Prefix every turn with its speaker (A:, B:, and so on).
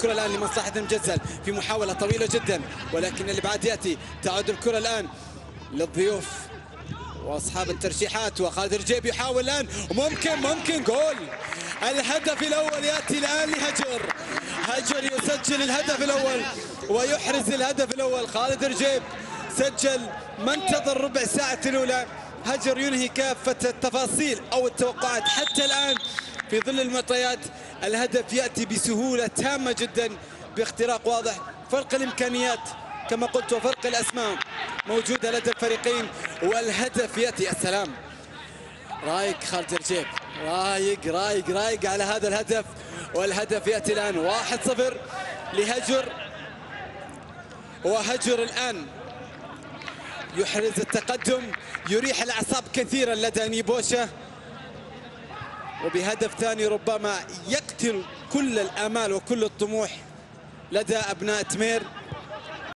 A: الكرة الآن لمصلحة المجزل في محاولة طويلة جدا، ولكن الإبعاد يأتي. تعود الكرة الآن للضيوف واصحاب الترشيحات، وخالد رجيب يحاول الان، ممكن جول. الهدف الاول ياتي الان لهجر. هجر يسجل الهدف الاول ويحرز الهدف الاول. خالد رجيب سجل ما انتظر ربع ساعة الاولى. هجر ينهي كافة التفاصيل او التوقعات حتى الان في ظل المعطيات. الهدف ياتي بسهولة تامة جدا باختراق واضح. فرق الامكانيات كما قلت وفرق الاسماء موجوده لدى الفريقين، والهدف ياتي. السلام، رايق خالد رجيب، رايق على هذا الهدف. والهدف ياتي الان 1-0 لهجر، وهجر الان يحرز التقدم، يريح الاعصاب كثيرا لدى نيبوشا، وبهدف ثاني ربما يقتل كل الامال وكل الطموح لدى ابناء تمير.